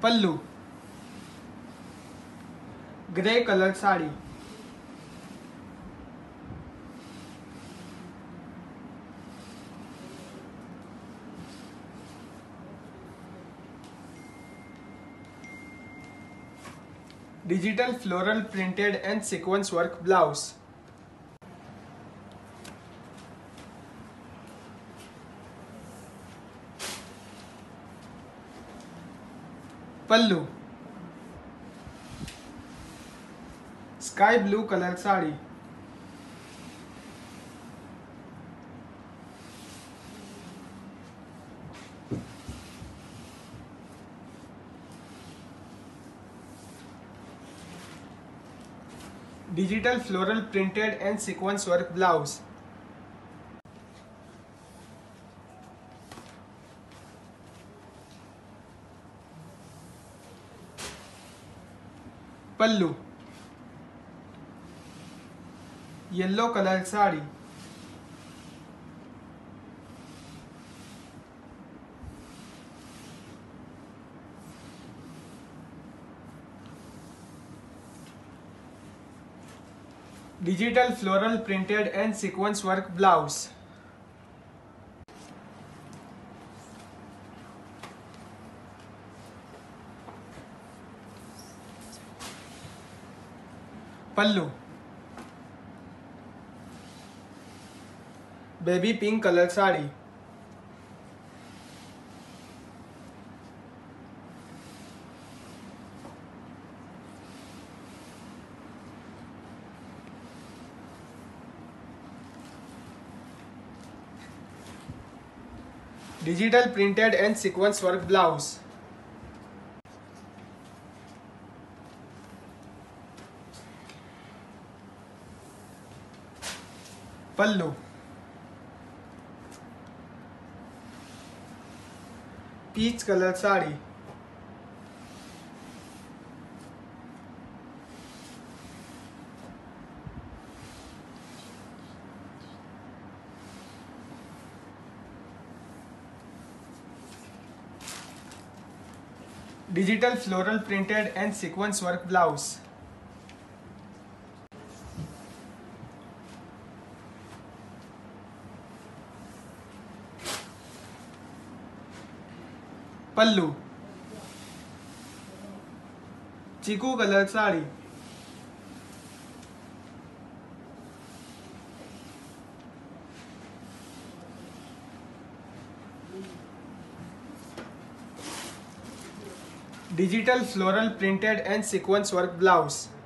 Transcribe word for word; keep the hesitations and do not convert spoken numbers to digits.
pallu grey colour sari, digital floral printed and sequence work blouse, pallu sky blue colour sari, digital floral printed and sequence work blouse, pallu yellow colour sari, digital floral printed and sequence work blouse, pallu baby pink colour sari, digital printed and sequence work blouse, pallu peach colour sari, digital floral printed and sequence work blouse, pallu chikoo colour sari, digital floral printed and sequence work blouse,